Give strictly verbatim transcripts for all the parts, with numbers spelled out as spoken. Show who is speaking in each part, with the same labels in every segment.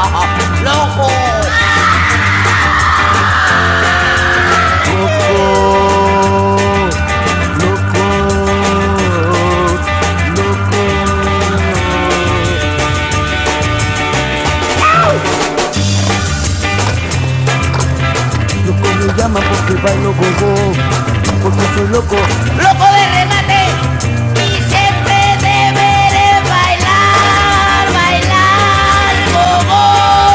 Speaker 1: ¡Loco!
Speaker 2: Loco, loco, loco. Loco me llama porque bailo gogo, porque soy loco.
Speaker 1: ¡Loco de remate! Y siempre deberé bailar, bailar, gogo.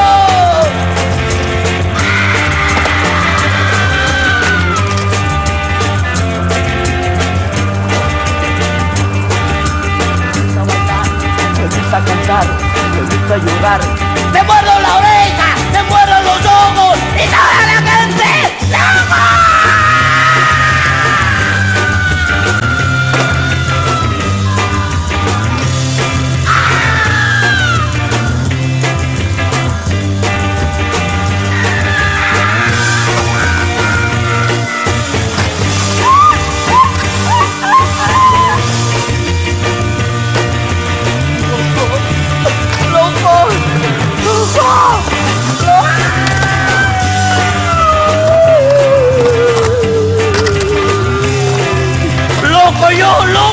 Speaker 2: Me gusta cantar, me gusta llorar.
Speaker 1: ¡Te muerdo la oreja! ¡Te muerdo los ojos! ¡Y toda la gente! ¡Loco! ¡Loco yo, loco!